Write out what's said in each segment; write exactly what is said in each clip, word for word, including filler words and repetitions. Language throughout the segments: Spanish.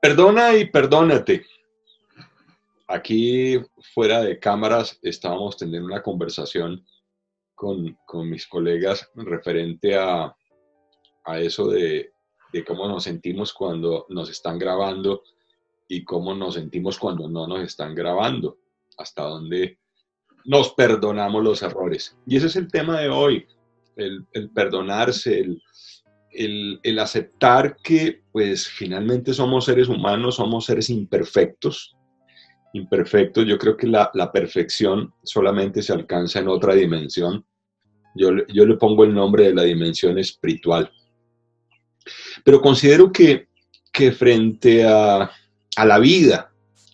Perdona y perdónate. Aquí fuera de cámaras estábamos teniendo una conversación con, con mis colegas referente a, a eso de, de cómo nos sentimos cuando nos están grabando y cómo nos sentimos cuando no nos están grabando, hasta dónde nos perdonamos los errores. Y ese es el tema de hoy, el, el perdonarse, el, el, el aceptar que pues finalmente somos seres humanos, somos seres imperfectos. Imperfectos, yo creo que la, la perfección solamente se alcanza en otra dimensión. Yo, yo le pongo el nombre de la dimensión espiritual. Pero considero que, que frente a, a la vida,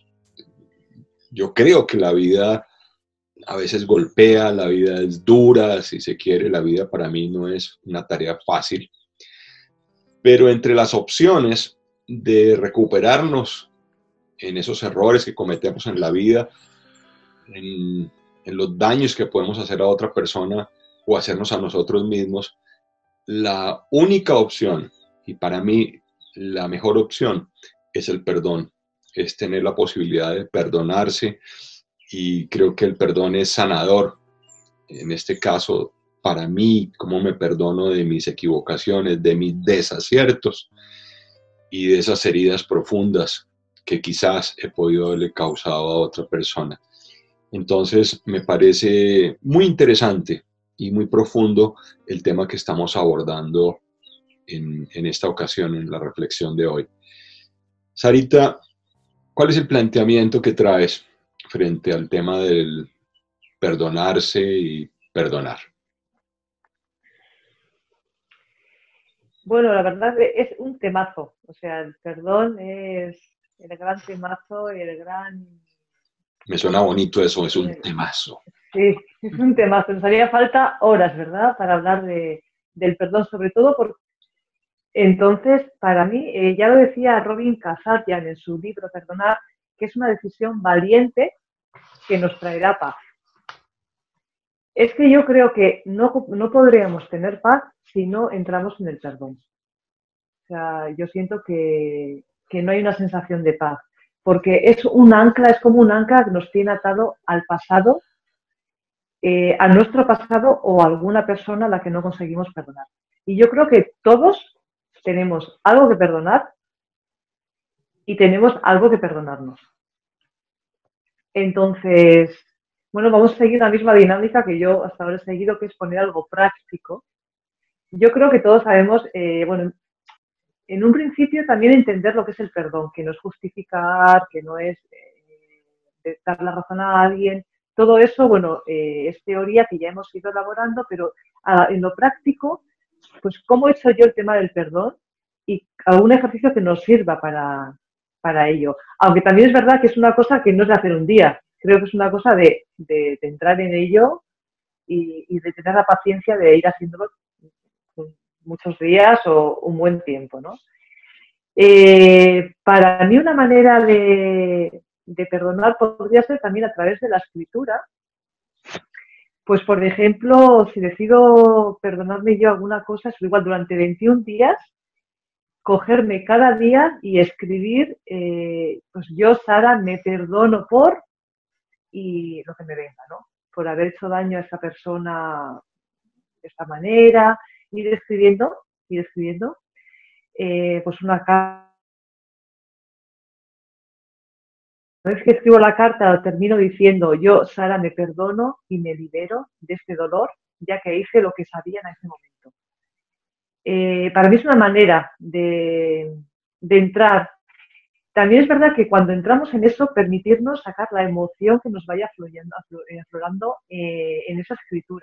yo creo que la vida a veces golpea, la vida es dura, si se quiere, la vida para mí no es una tarea fácil. Pero entre las opciones de recuperarnos en esos errores que cometemos en la vida, en, en los daños que podemos hacer a otra persona o hacernos a nosotros mismos, la única opción, y para mí la mejor opción, es el perdón, es tener la posibilidad de perdonarse, y creo que el perdón es sanador. En este caso, para mí, cómo me perdono de mis equivocaciones, de mis desaciertos y de esas heridas profundas que quizás he podido haberle causado a otra persona. Entonces, me parece muy interesante y muy profundo el tema que estamos abordando en, en esta ocasión, en la reflexión de hoy. Sarita, ¿cuál es el planteamiento que traes frente al tema del perdonarse y perdonar? Bueno, la verdad es un temazo. O sea, el perdón es el gran temazo y el gran... Me suena bonito eso, es un eh, temazo. sí, es un temazo. Nos haría falta horas, ¿verdad?, para hablar de, del perdón, sobre todo porque entonces, para mí, eh, ya lo decía Robin Kazarian en su libro Perdonar, que es una decisión valiente que nos traerá paz. Es que yo creo que no, no podríamos tener paz si no entramos en el perdón. O sea, yo siento que, que no hay una sensación de paz, porque es un ancla, es como un ancla que nos tiene atado al pasado, eh, a nuestro pasado o a alguna persona a la que no conseguimos perdonar. Y yo creo que todos tenemos algo que perdonar y tenemos algo que perdonarnos. Entonces, bueno, vamos a seguir la misma dinámica que yo hasta ahora he seguido, que es poner algo práctico. Yo creo que todos sabemos, eh, bueno, en un principio también entender lo que es el perdón, que no es justificar, que no es eh, dar la razón a alguien. Todo eso, bueno, eh, es teoría que ya hemos ido elaborando, pero a, en lo práctico, pues cómo he hecho yo el tema del perdón y algún ejercicio que nos sirva para, para ello. Aunque también es verdad que es una cosa que no es de hacer un día, creo que es una cosa de, de, de entrar en ello y, y de tener la paciencia de ir haciéndolo muchos días o un buen tiempo, ¿no? Eh, para mí una manera de, de perdonar podría ser también a través de la escritura. Pues, por ejemplo, si decido perdonarme yo alguna cosa, es igual durante veintiún días, cogerme cada día y escribir, eh, pues yo, Sara, me perdono por, y lo que me venga, ¿no? Por haber hecho daño a esa persona de esta manera, ir escribiendo, ir escribiendo, eh, pues una carta. Una vez que escribo la carta, termino diciendo: yo, Sara, me perdono y me libero de este dolor, ya que hice lo que sabía en ese momento. Eh, para mí es una manera de, de entrar. También es verdad que cuando entramos en eso, permitirnos sacar la emoción que nos vaya fluyendo, aflorando eh, en esa escritura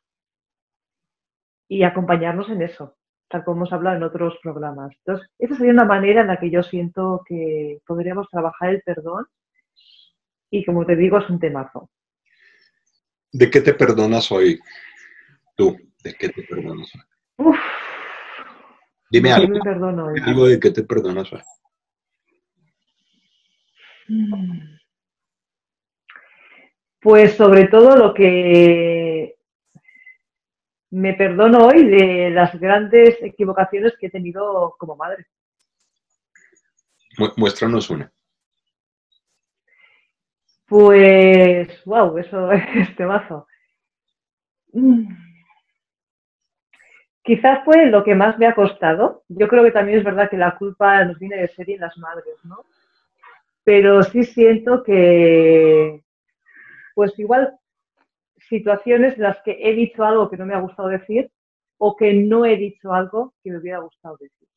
y acompañarnos en eso, tal como hemos hablado en otros programas. Entonces, esa sería una manera en la que yo siento que podríamos trabajar el perdón y, como te digo, es un temazo. ¿De qué te perdonas hoy tú? ¿De qué te perdonas hoy? Uf, Dime ¿de qué algo, me perdono hoy? dime algo de qué te perdonas hoy. Pues sobre todo lo que me perdono hoy de las grandes equivocaciones que he tenido como madre. Mu- muéstranos una. Pues, wow, eso es temazo. Mm, Quizás fue lo que más me ha costado. Yo creo que también es verdad que la culpa nos viene de serie en las madres, ¿no? Pero sí siento que, pues igual, situaciones en las que he dicho algo que no me ha gustado decir o que no he dicho algo que me hubiera gustado decir.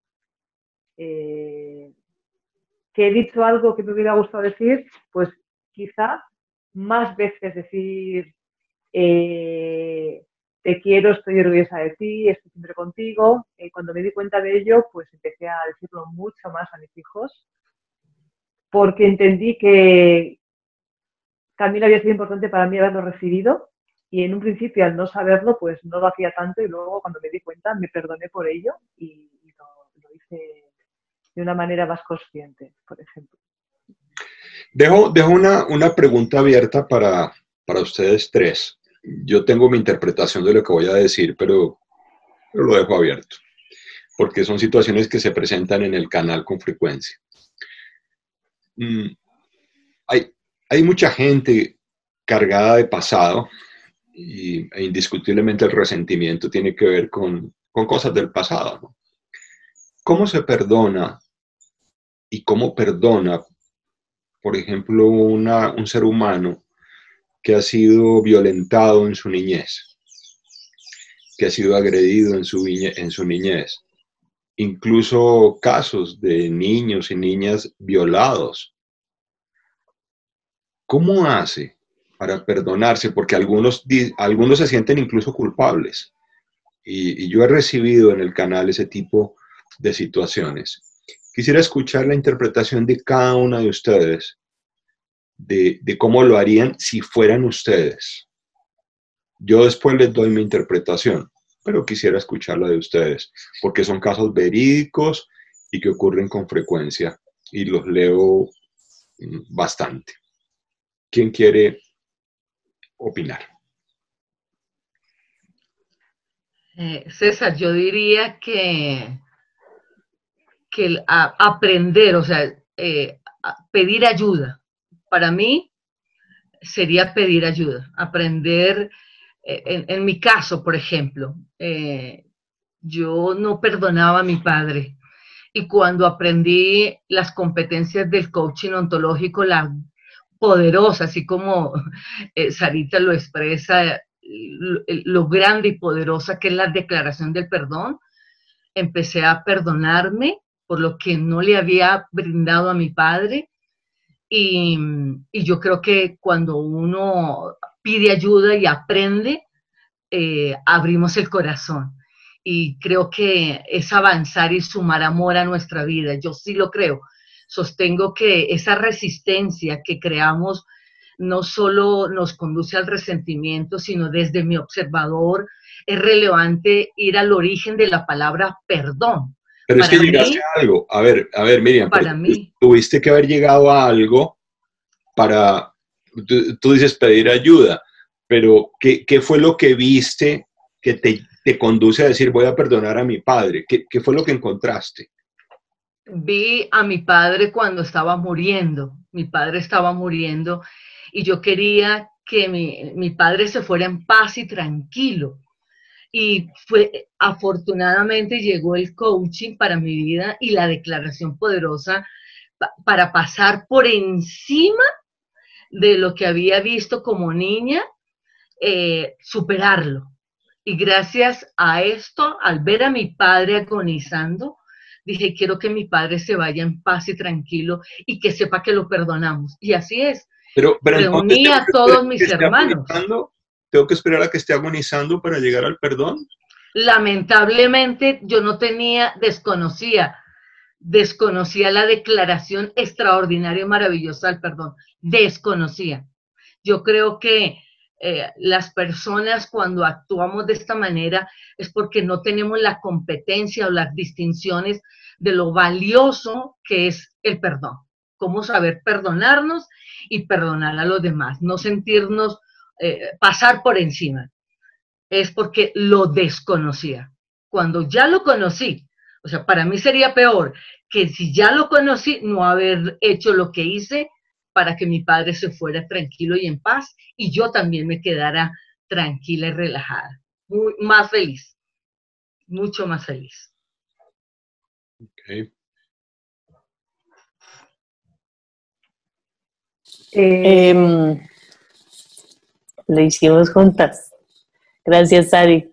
Eh, que he dicho algo que me hubiera gustado decir, pues quizá más veces decir eh, te quiero, estoy orgullosa de ti, estoy siempre contigo. Eh, cuando me di cuenta de ello, pues empecé a decirlo mucho más a mis hijos, porque entendí que también había sido importante para mí haberlo recibido y en un principio al no saberlo, pues no lo hacía tanto y luego cuando me di cuenta me perdoné por ello y, y lo, lo hice de una manera más consciente, por ejemplo. Dejo, dejo una, una pregunta abierta para, para ustedes tres. Yo tengo mi interpretación de lo que voy a decir, pero, pero lo dejo abierto, porque son situaciones que se presentan en el canal con frecuencia. Mm, hay, hay mucha gente cargada de pasado y, e indiscutiblemente el resentimiento tiene que ver con, con cosas del pasado, ¿no? ¿Cómo se perdona y cómo perdona, por ejemplo, una, un ser humano que ha sido violentado en su niñez, que ha sido agredido en su, viñe, en su niñez? Incluso casos de niños y niñas violados. ¿Cómo hace para perdonarse? Porque algunos, algunos se sienten incluso culpables. Y, y yo he recibido en el canal ese tipo de situaciones. Quisiera escuchar la interpretación de cada una de ustedes, de, de cómo lo harían si fueran ustedes. Yo después les doy mi interpretación, pero quisiera escuchar la de ustedes, porque son casos verídicos y que ocurren con frecuencia, y los leo bastante. ¿Quién quiere opinar? Eh, César, yo diría que, que el a, aprender, o sea, eh, a pedir ayuda, para mí sería pedir ayuda, aprender, eh, en, en, mi caso, por ejemplo, eh, yo no perdonaba a mi padre y cuando aprendí las competencias del coaching ontológico, la poderosa, así como eh, Sarita lo expresa, lo, lo grande y poderosa que es la declaración del perdón, empecé a perdonarme por lo que no le había brindado a mi padre y, y yo creo que cuando uno pide ayuda y aprende, eh, abrimos el corazón y creo que es avanzar y sumar amor a nuestra vida. Yo sí lo creo. Sostengo que esa resistencia que creamos no solo nos conduce al resentimiento, sino desde mi observador es relevante ir al origen de la palabra perdón. Pero es que llegaste a algo. A ver, a ver, Miriam, pero para mí, tuviste que haber llegado a algo para, tú, tú dices pedir ayuda, pero ¿qué, qué fue lo que viste que te, te conduce a decir voy a perdonar a mi padre? ¿Qué, qué fue lo que encontraste? Vi a mi padre cuando estaba muriendo. Mi padre estaba muriendo y yo quería que mi, mi padre se fuera en paz y tranquilo. Y fue, afortunadamente llegó el coaching para mi vida y la declaración poderosa pa, para pasar por encima de lo que había visto como niña, eh, superarlo. Y gracias a esto, al ver a mi padre agonizando, dije, quiero que mi padre se vaya en paz y tranquilo y que sepa que lo perdonamos. Y así es. Pero, pero Reuní a todos mis hermanos. ¿Tengo que esperar a que esté agonizando para llegar al perdón? Lamentablemente yo no tenía, desconocía, desconocía la declaración extraordinaria y maravillosa del perdón. Desconocía. Yo creo que eh, las personas cuando actuamos de esta manera es porque no tenemos la competencia o las distinciones de lo valioso que es el perdón. Cómo saber perdonarnos y perdonar a los demás, no sentirnos, eh, pasar por encima. Es porque lo desconocía. Cuando ya lo conocí, O sea, para mí sería peor que si ya lo conocí, no haber hecho lo que hice para que mi padre se fuera tranquilo y en paz y yo también me quedara tranquila y relajada. Muy, más feliz, mucho más feliz. Okay. Eh, Eh, lo hicimos juntas. Gracias, Ari.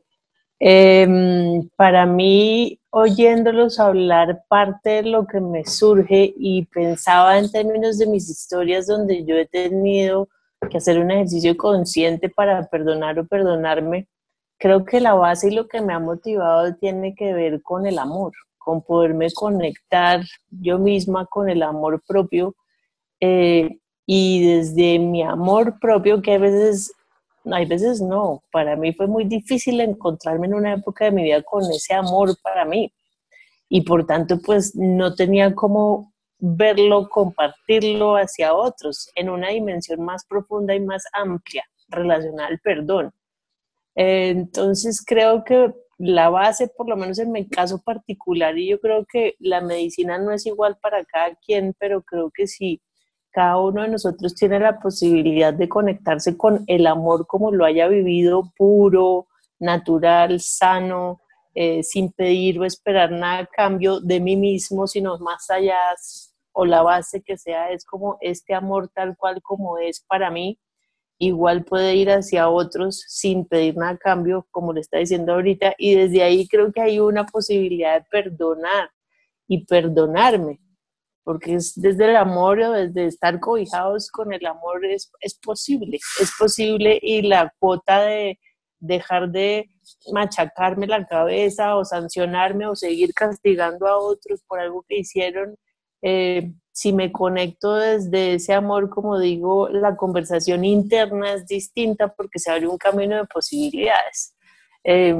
Eh, para mí, oyéndolos hablar, parte de lo que me surge y pensaba en términos de mis historias donde yo he tenido que hacer un ejercicio consciente para perdonar o perdonarme, creo que la base y lo que me ha motivado tiene que ver con el amor, con poderme conectar yo misma con el amor propio, eh, y desde mi amor propio, que a veces, hay veces no, para mí fue muy difícil encontrarme en una época de mi vida con ese amor para mí y por tanto pues no tenía cómo verlo, compartirlo hacia otros en una dimensión más profunda y más amplia relacionada al perdón. Eh, entonces creo que la base, por lo menos en mi caso particular, y yo creo que la medicina no es igual para cada quien, pero creo que sí, cada uno de nosotros tiene la posibilidad de conectarse con el amor como lo haya vivido, puro, natural, sano, eh, sin pedir o esperar nada a cambio de mí mismo, sino más allá, o la base que sea, es como este amor tal cual como es para mí, igual puede ir hacia otros sin pedir nada a cambio, como le está diciendo ahorita, y desde ahí creo que hay una posibilidad de perdonar y perdonarme, porque es desde el amor o desde estar cobijados con el amor es, es posible, es posible y la cuota de dejar de machacarme la cabeza o sancionarme o seguir castigando a otros por algo que hicieron, eh, si me conecto desde ese amor, como digo, la conversación interna es distinta porque se abre un camino de posibilidades. Eh,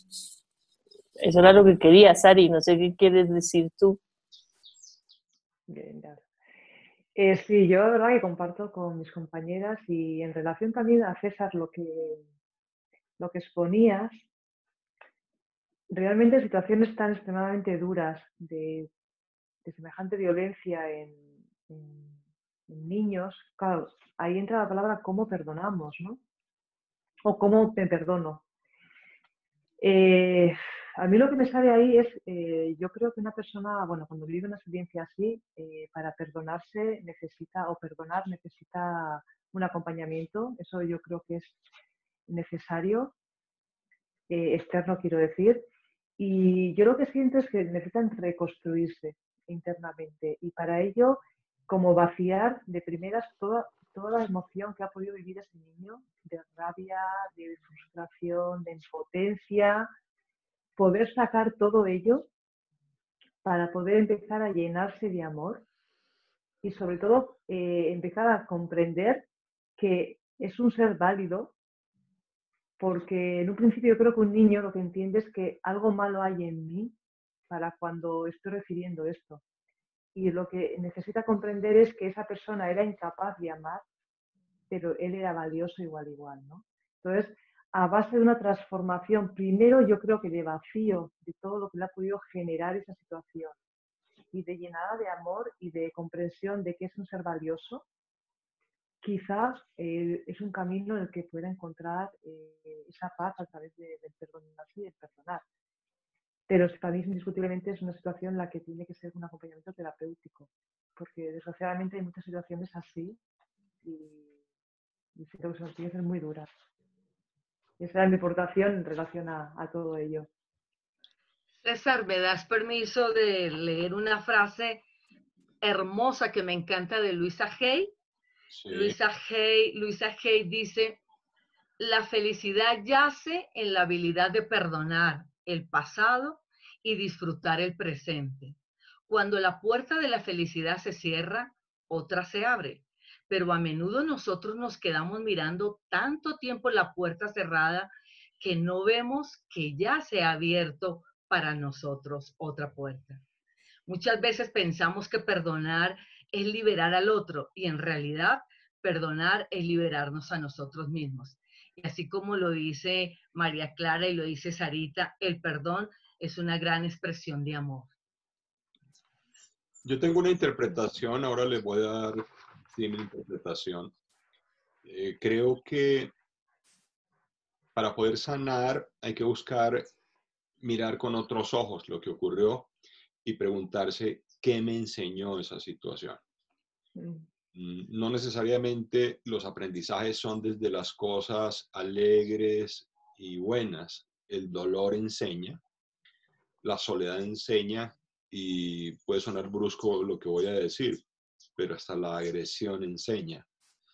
eso era lo que quería, Sari, no sé qué quieres decir tú. Bien, ya. Eh, sí, yo la verdad que comparto con mis compañeras y en relación también a César lo que, lo que exponías, realmente situaciones tan extremadamente duras de, de semejante violencia en, en, en niños, claro, ahí entra la palabra cómo perdonamos, ¿no? O cómo me perdono. Eh, a mí lo que me sale ahí es, eh, yo creo que una persona, bueno, cuando vive una experiencia así, eh, para perdonarse necesita, o perdonar necesita un acompañamiento, eso yo creo que es necesario, eh, externo quiero decir, y yo lo que siento es que necesitan reconstruirse internamente y para ello como vaciar de primeras toda, toda la emoción que ha podido vivir ese niño, de rabia, de frustración, de impotencia, poder sacar todo ello para poder empezar a llenarse de amor y sobre todo eh, empezar a comprender que es un ser válido, porque en un principio yo creo que un niño lo que entiende es que algo malo hay en mí para cuando estoy recibiendo esto. Y lo que necesita comprender es que esa persona era incapaz de amar, pero él era valioso igual igual, ¿no? Entonces, a base de una transformación, primero yo creo que de vacío de todo lo que le ha podido generar esa situación y de llenada de amor y de comprensión de que es un ser valioso, quizás eh, es un camino en el que pueda encontrar eh, esa paz a través de, del perdonarse y del perdonar. Pero para mí indiscutiblemente es una situación en la que tiene que ser un acompañamiento terapéutico, porque desgraciadamente hay muchas situaciones así y, y creo que son experiencias muy duras. Esa es mi aportación en relación a, a todo ello. César, ¿me das permiso de leer una frase hermosa que me encanta de Luisa Hay? Sí. Luisa Hay, Luisa Hay dice, la felicidad yace en la habilidad de perdonar el pasado y disfrutar el presente. Cuando la puerta de la felicidad se cierra, otra se abre. Pero a menudo nosotros nos quedamos mirando tanto tiempo la puerta cerrada que no vemos que ya se ha abierto para nosotros otra puerta. Muchas veces pensamos que perdonar es liberar al otro y en realidad perdonar es liberarnos a nosotros mismos. Y así como lo dice María Clara y lo dice Sarita, el perdón es una gran expresión de amor. Yo tengo una interpretación, ahora les voy a dar sí, mi interpretación. Eh, creo que para poder sanar hay que buscar mirar con otros ojos lo que ocurrió y preguntarse qué me enseñó esa situación. No necesariamente los aprendizajes son desde las cosas alegres y buenas. El dolor enseña, la soledad enseña, y puede sonar brusco lo que voy a decir, pero hasta la agresión enseña.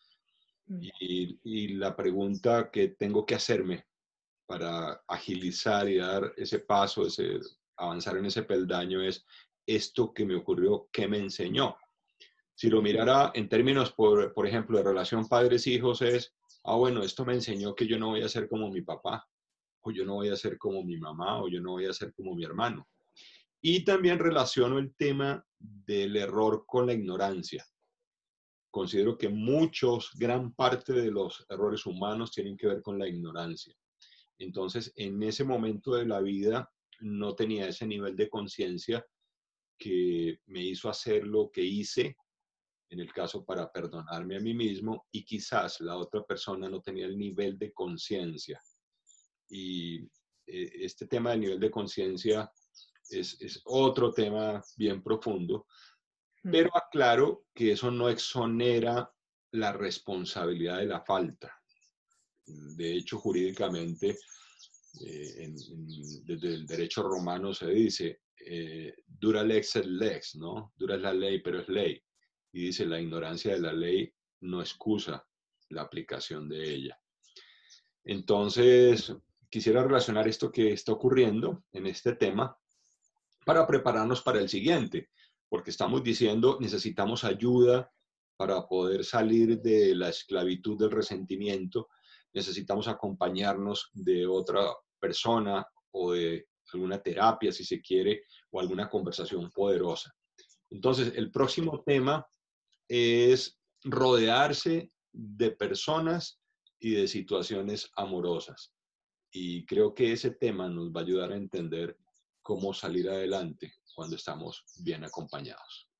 Y, y la pregunta que tengo que hacerme para agilizar y dar ese paso, ese, avanzar en ese peldaño es, esto que me ocurrió, ¿qué me enseñó? Si lo mirara en términos, por, por ejemplo, de relación padres-hijos es, ah, bueno, esto me enseñó que yo no voy a ser como mi papá, o yo no voy a ser como mi mamá, o yo no voy a ser como mi hermano. Y también relaciono el tema del error con la ignorancia. Considero que muchos, gran parte de los errores humanos tienen que ver con la ignorancia. Entonces, en ese momento de la vida no tenía ese nivel de conciencia que me hizo hacer lo que hice, en el caso para perdonarme a mí mismo, y quizás la otra persona no tenía el nivel de conciencia. Y eh, este tema del nivel de conciencia es, es otro tema bien profundo, pero aclaro que eso no exonera la responsabilidad de la falta. De hecho, jurídicamente, eh, en, en, desde el derecho romano se dice, eh, dura lex et lex, ¿no? Dura es la ley, pero es ley. Y dice, la ignorancia de la ley no excusa la aplicación de ella. Entonces, quisiera relacionar esto que está ocurriendo en este tema para prepararnos para el siguiente, porque estamos diciendo, necesitamos ayuda para poder salir de la esclavitud del resentimiento, necesitamos acompañarnos de otra persona o de alguna terapia, si se quiere, o alguna conversación poderosa. Entonces, el próximo tema es rodearse de personas y de situaciones amorosas. Y creo que ese tema nos va a ayudar a entender cómo salir adelante cuando estamos bien acompañados.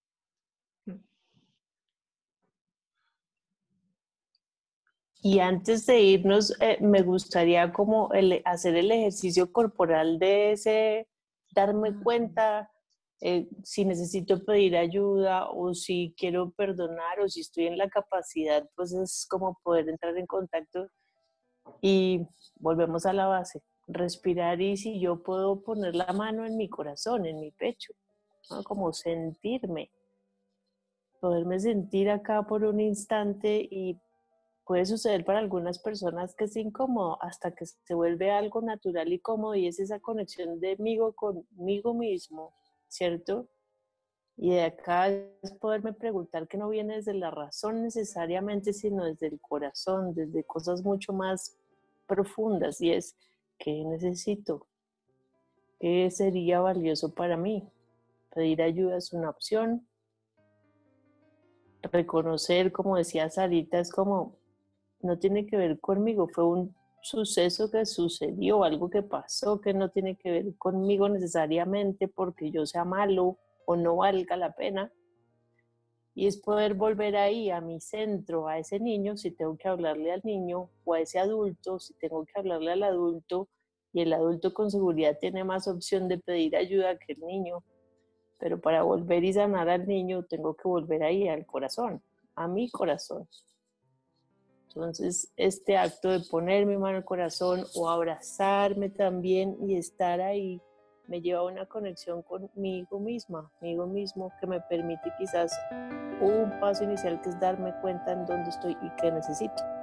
Y antes de irnos, eh, me gustaría como el, hacer el ejercicio corporal de ese, darme cuenta eh, si necesito pedir ayuda o si quiero perdonar o si estoy en la capacidad, pues es como poder entrar en contacto y volvemos a la base, respirar, y si yo puedo poner la mano en mi corazón, en mi pecho, ¿no? Como sentirme, poderme sentir acá por un instante. Y puede suceder para algunas personas que es incómodo hasta que se vuelve algo natural y cómodo, y es esa conexión de amigo conmigo mismo, ¿cierto? Y de acá es poderme preguntar que no viene desde la razón necesariamente, sino desde el corazón, desde cosas mucho más profundas, y es, ¿qué necesito? ¿Qué sería valioso para mí? Pedir ayuda es una opción. Reconocer, como decía Sarita, es como, no tiene que ver conmigo, fue un suceso que sucedió, algo que pasó que no tiene que ver conmigo necesariamente porque yo sea malo o no valga la pena. Y es poder volver ahí a mi centro, a ese niño, si tengo que hablarle al niño, o a ese adulto, si tengo que hablarle al adulto, y el adulto con seguridad tiene más opción de pedir ayuda que el niño. Pero para volver y sanar al niño tengo que volver ahí al corazón, a mi corazón. Entonces, este acto de poner mi mano al corazón o abrazarme también y estar ahí me lleva a una conexión conmigo misma, conmigo mismo, que me permite quizás un paso inicial, que es darme cuenta en dónde estoy y qué necesito.